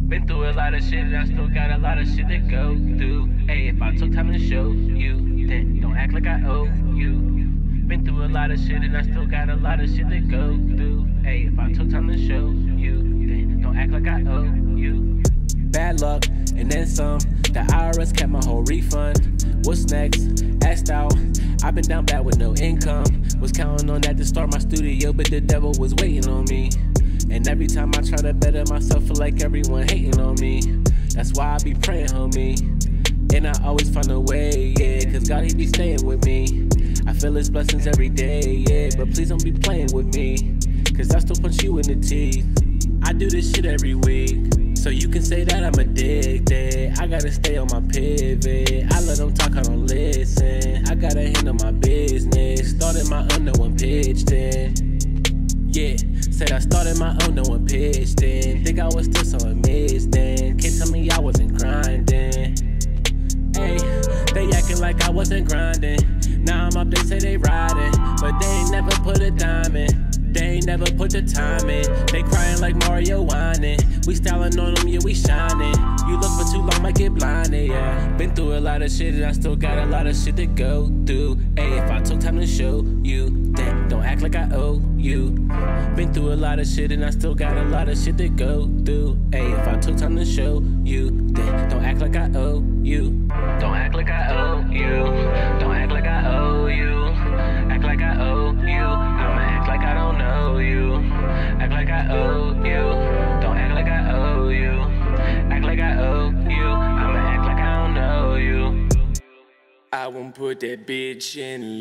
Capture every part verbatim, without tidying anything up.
Been through a lot of shit and I still got a lot of shit to go through. Hey, if I took time to show you, then don't act like I owe you. Been through a lot of shit and I still got a lot of shit to go through. Hey, if I took time to show you, then don't act like I owe you. Bad luck and then some. The I R S kept my whole refund. What's next? Asked out. I've been down bad with no income. Was counting on that to start my studio, but the devil was waiting on me. And every time I try to better myself, feel like everyone hating on me. That's why I be praying, homie. And I always find a way, yeah. Cause God, he be staying with me. I feel his blessings every day, yeah. But please don't be playing with me, cause I still punch you in the teeth. I do this shit every week, so you can say that I'm addicted. I gotta stay on my pivot. I let them talk, I don't listen. I gotta handle my business. Started my own, no one pitched in. Yeah, said I started my own, no one pitched in. Think I was still so amazed then. Can't tell me I wasn't grinding. Hey, they acting like I wasn't grinding. Now I'm up, they say they riding, but they ain't never put a dime in. They ain't never put the time in. They crying like Mario whining. We styling on them, yeah, we shining. You look for too long, might get blinded, yeah. Been through a lot of shit and I still got a lot of shit to go through. Hey, if I took time to show you, then don't act like I owe you. Been through a lot of shit and I still got a lot of shit to go through. Hey, if I took time to show you, then don't act like I owe you. Don't act like I owe you. Don't act like I owe you. Act like I owe you. I'ma act like I don't know you. Act like I owe you. Don't act like I owe you. Act like I owe you. I'ma act like I don't know you. I won't put that bitch in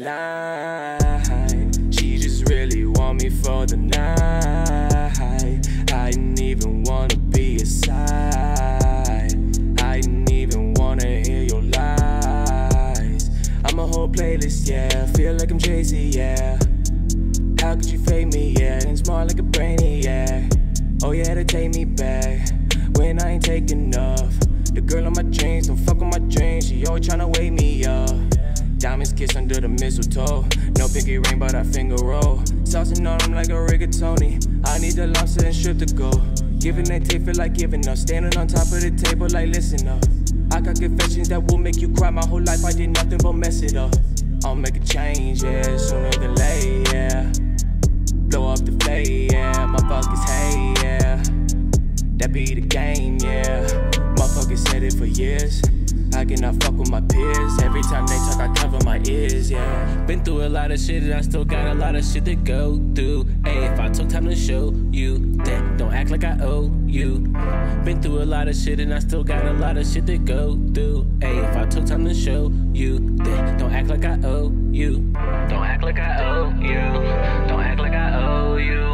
line. She just really want me for the night. I didn't even wanna be a side. I didn't even wanna hear your lies. I'm a whole playlist, yeah. Feel like I'm Jay-Z, yeah. How could you fake me, yeah? And smart like a brainy, yeah. Oh yeah, to take me back when I ain't taking enough. The girl on my dreams, don't fuck with my dreams. She always tryna wake me up. Diamonds kiss under the mistletoe. No pinky ring, but I finger roll. Saucing on them like a rigatoni. I need the lobster and strip to go. Giving that tape feel like giving up. Standing on top of the table like listen up. I got confessions that will make you cry. My whole life I did nothing but mess it up. I'll make a change, yeah, sooner than late, yeah. Blow up the flame, yeah. Motherfuckers hate, yeah. That be the game, yeah. Motherfuckers said it for years. I cannot fuck with my peers. Every time they talk, I cover my ears, yeah. Been through a lot of shit and I still got a lot of shit to go through. Hey, if I took time to show you, then don't act like I owe you. Been through a lot of shit and I still got a lot of shit to go through. Hey, if I took time to show you, then don't act like I owe you. Don't act like I owe you. Don't act like I owe you.